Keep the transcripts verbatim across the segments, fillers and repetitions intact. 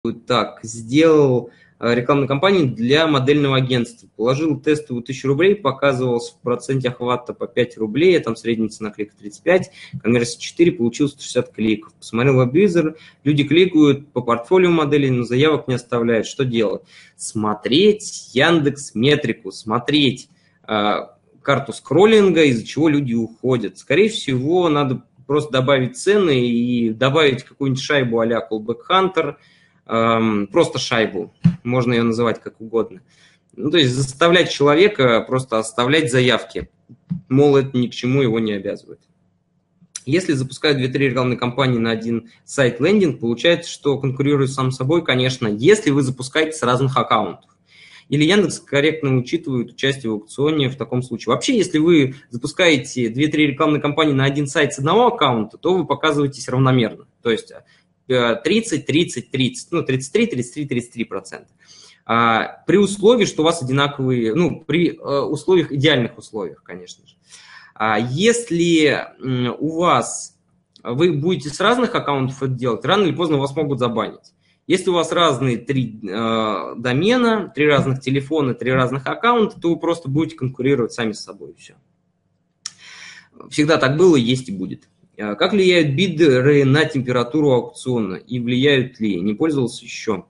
Так, сделал э, рекламную кампанию для модельного агентства. Положил тестовую тысячу рублей, показывался в проценте охвата по пять рублей, а там средняя цена клика тридцать пять, конверсия четыре, получилось сто шестьдесят кликов. Посмотрел веб-визор, люди кликают по портфолио моделей, но заявок не оставляют. Что делать? Смотреть Яндекс Метрику, смотреть э, карту скроллинга, из-за чего люди уходят. Скорее всего, надо просто добавить цены и добавить какую-нибудь шайбу а-ля Callback Hunter, просто шайбу, можно ее называть как угодно. Ну, то есть заставлять человека просто оставлять заявки, мол, это ни к чему его не обязывает. Если запускают две-три рекламные кампании на один сайт-лендинг, получается, что конкурирует сам собой, конечно, если вы запускаете с разных аккаунтов. Или Яндекс корректно учитывает участие в аукционе в таком случае. Вообще, если вы запускаете две-три рекламные кампании на один сайт с одного аккаунта, то вы показываетесь равномерно. То есть тридцать, тридцать, тридцать, ну, тридцать три, тридцать три, тридцать три процента. А, при условии, что у вас одинаковые, ну, при а, условиях, идеальных условиях, конечно же. А если у вас, вы будете с разных аккаунтов это делать, рано или поздно вас могут забанить. Если у вас разные три э, домена, три разных телефона, три разных аккаунта, то вы просто будете конкурировать сами с собой. Все. Всегда так было, есть и будет. Как влияют бидеры на температуру аукциона и влияют ли? Не пользовался еще.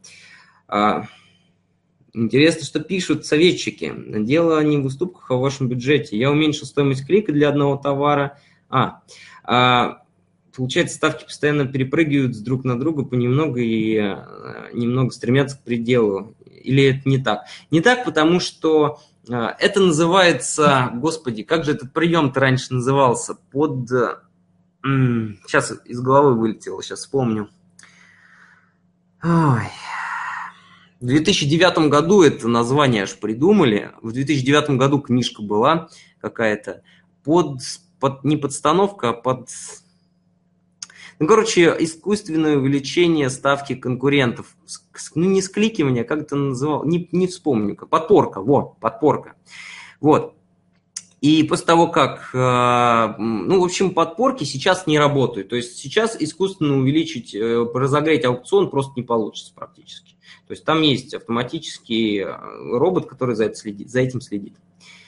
Интересно, что пишут советчики. Дело не в уступках, а в вашем бюджете. Я уменьшил стоимость клика для одного товара. А, а получается, ставки постоянно перепрыгивают друг на друга понемногу и немного стремятся к пределу. Или это не так? Не так, потому что это называется, господи, как же этот прием-то раньше назывался? Под... Сейчас из головы вылетело, сейчас вспомню. Ой. В две тысячи девятом году это название аж придумали. В две тысячи девятом году книжка была какая-то. Под, под, не подстановка, а под... Ну, короче, искусственное увеличение ставки конкурентов. Ну, не скликивание, как это называл, не, не вспомню. Подпорка, во, подпорка. Вот. И после того, как, ну, в общем, подпорки сейчас не работают. То есть сейчас искусственно увеличить, разогреть аукцион просто не получится практически. То есть там есть автоматический робот, который за, это следит, за этим следит.